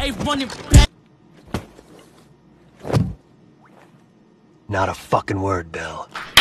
ain't running back. Not a fucking word, Bill.